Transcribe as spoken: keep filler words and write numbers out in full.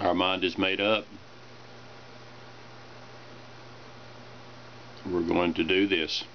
Our mind is made up. We're going to do this.